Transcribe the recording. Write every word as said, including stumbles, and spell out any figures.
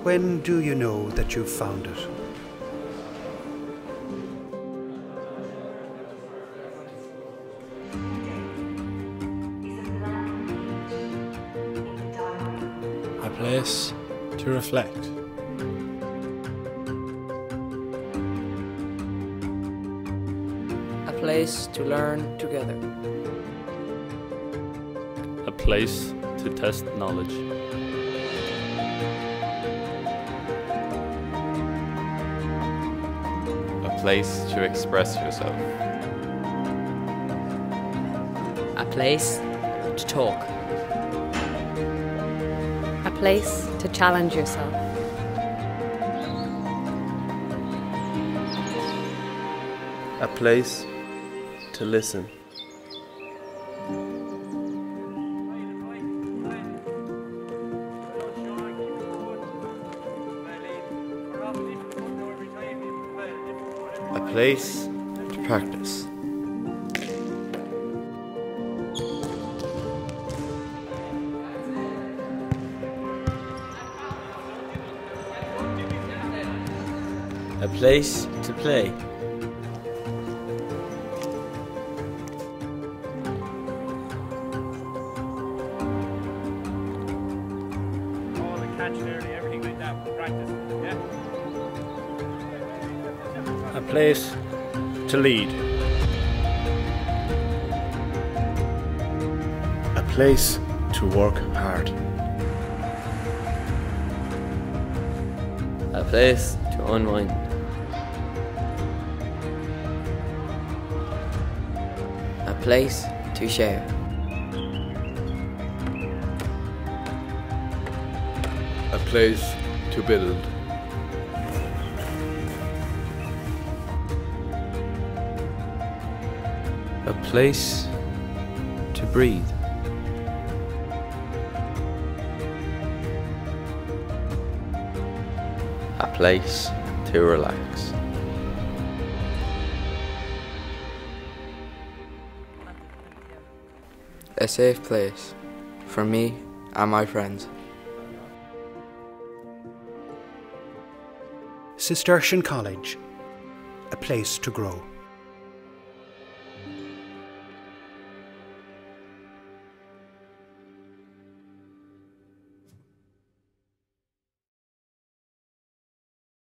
When do you know that you've found it? A place to reflect. A place to learn together. A place to test knowledge. A place to express yourself. A place to talk. A place to challenge yourself. A place to listen. A place to practice. A place to play. All the catch early, everything like that, practice, yeah? A place to lead. A place to work hard. A place to unwind. A place to share. A place to build. A place to breathe. A place to relax. A safe place for me and my friends. Cistercian College, a place to grow.